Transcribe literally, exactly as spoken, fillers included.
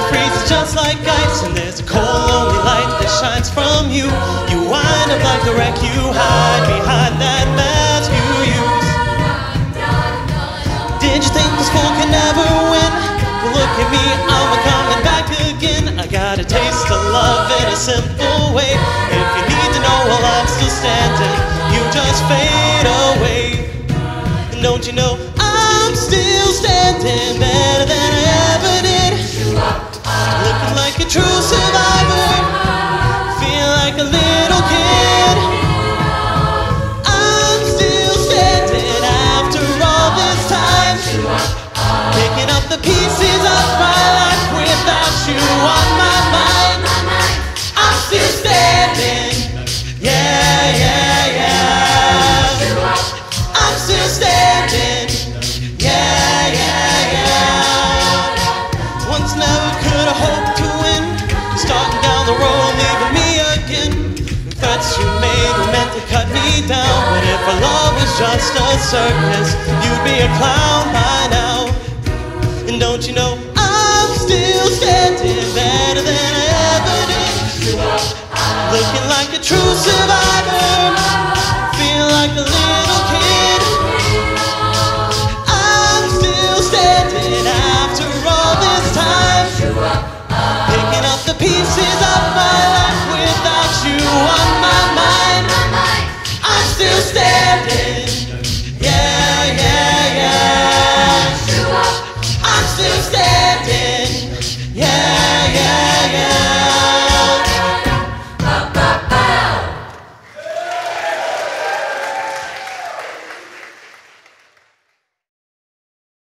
freezes just like ice, and there's a cold, lonely light that shines from you. You wind up like the wreck you hide behind that mask you use. Did you think this fool could never win? Well, look at me, I'm a coming back again. I got a taste of love in a simple way. If you need to know while I'm still standing, you just fade away. And don't you know I'm still standing better than I ever did. Looking like a true survivor, feel like a little kid. I'm still standing after all this time, picking up the pieces of my life without you on my mind. I'm still standing, yeah, yeah, yeah. I'm still standing, yeah, yeah, yeah. Once never could have hoped to win, starting down the road, leaving me again. Threats you made were meant to cut me down, but if our love was just a circus, you'd be a clown by now. And don't you know I'm still standing better than I ever did. Looking like a true survivor, feel like a little kid. I'm still standing after all this time, picking up the pieces of my life without you on my mind. I'm still standing.